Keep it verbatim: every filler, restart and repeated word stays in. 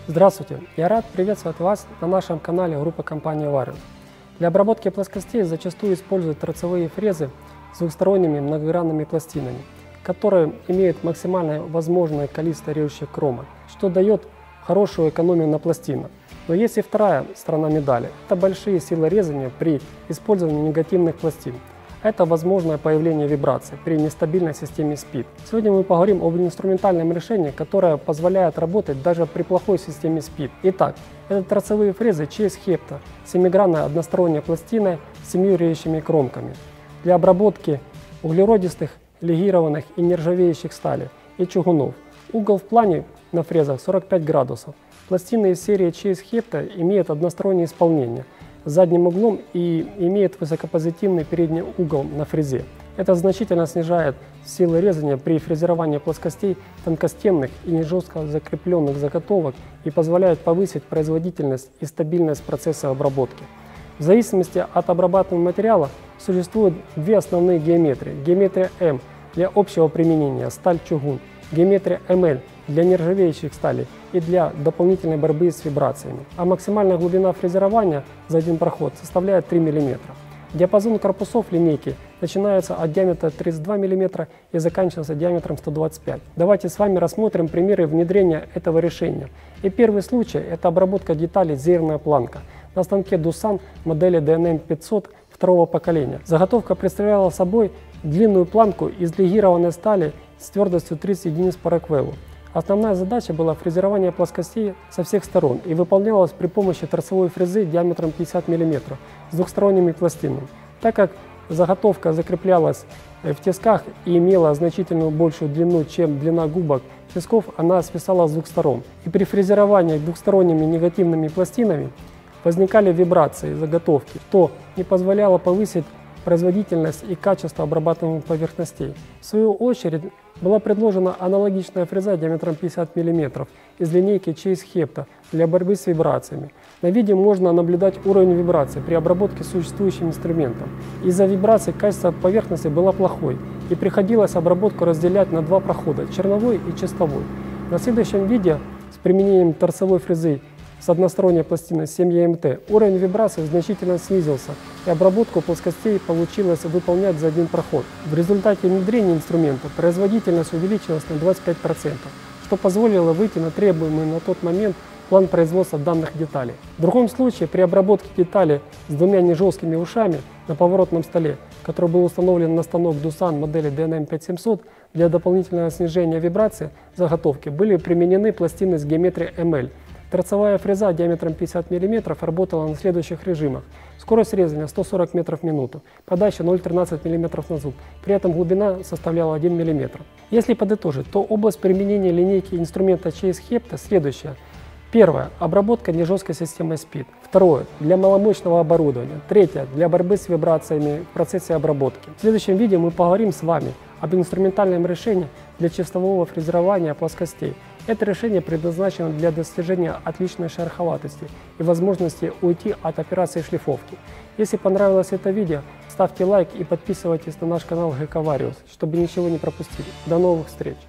Здравствуйте! Я рад приветствовать вас на нашем канале группы компании Varius. Для обработки плоскостей зачастую используют торцевые фрезы с двухсторонними многогранными пластинами, которые имеют максимально возможное количество режущих кромок, что дает хорошую экономию на пластинах. Но есть и вторая сторона медали – это большие силы резания при использовании негативных пластин. Это возможное появление вибраций при нестабильной системе спид. Сегодня мы поговорим об инструментальном решении, которое позволяет работать даже при плохой системе спид. Итак, это торцевые фрезы Chase Hepta, семигранная односторонняя пластина с семью режущими кромками для обработки углеродистых, легированных и нержавеющих стали и чугунов. Угол в плане на фрезах сорок пять градусов. Пластины из серии Chase Hepta имеют одностороннее исполнение с задним углом и имеет высокопозитивный передний угол на фрезе. Это значительно снижает силы резания при фрезеровании плоскостей тонкостенных и нежестко закрепленных заготовок и позволяет повысить производительность и стабильность процесса обработки. В зависимости от обрабатываемого материала существуют две основные геометрии. Геометрия М для общего применения сталь-чугун, геометрия эм эл для нержавеющих сталей и для дополнительной борьбы с вибрациями. А максимальная глубина фрезерования за один проход составляет три миллиметра. Диапазон корпусов линейки начинается от диаметра тридцать два миллиметра и заканчивается диаметром сто двадцать пять. Давайте с вами рассмотрим примеры внедрения этого решения. И первый случай – это обработка деталей зеленая планка на станке Doosan модели ди эн эм пятьсот второго поколения. Заготовка представляла собой длинную планку из легированной стали с твердостью тридцать единиц по Роквеллу. Основная задача была фрезерование плоскостей со всех сторон и выполнялась при помощи торцевой фрезы диаметром пятьдесят миллиметров с двухсторонними пластинами. Так как заготовка закреплялась в тисках и имела значительно большую длину, чем длина губок тисков, она свисала с двух сторон. И при фрезеровании двухсторонними негативными пластинами возникали вибрации заготовки, что не позволяло повысить производительность и качество обрабатываемых поверхностей. В свою очередь была предложена аналогичная фреза диаметром пятьдесят миллиметров из линейки Chase Hepta для борьбы с вибрациями. На видео можно наблюдать уровень вибраций при обработке существующим инструментом. Из-за вибраций качество поверхности было плохой и приходилось обработку разделять на два прохода – черновой и чистовой. На следующем видео с применением торцевой фрезы с односторонней пластиной семь и эм тэ уровень вибраций значительно снизился, и обработку плоскостей получилось выполнять за один проход. В результате внедрения инструмента производительность увеличилась на двадцать пять процентов, что позволило выйти на требуемый на тот момент план производства данных деталей. В другом случае, при обработке детали с двумя нежесткими ушами на поворотном столе, который был установлен на станок Doosan модели ди эн эм пять семьсот, для дополнительного снижения вибрации заготовки были применены пластины с геометрией эм эл. Торцевая фреза диаметром пятьдесят миллиметров работала на следующих режимах. Скорость резания сто сорок метров в минуту, подача ноль целых тринадцать сотых миллиметра на зуб, при этом глубина составляла один миллиметр. Если подытожить, то область применения линейки инструмента Chase Hepta следующая. Первое. Обработка нежесткой системой спид. Второе. Для маломощного оборудования. Третье. Для борьбы с вибрациями в процессе обработки. В следующем видео мы поговорим с вами об инструментальном решении для чистового фрезерования плоскостей. Это решение предназначено для достижения отличной шероховатости и возможности уйти от операции шлифовки. Если понравилось это видео, ставьте лайк и подписывайтесь на наш канал джи кей Varius, чтобы ничего не пропустить. До новых встреч!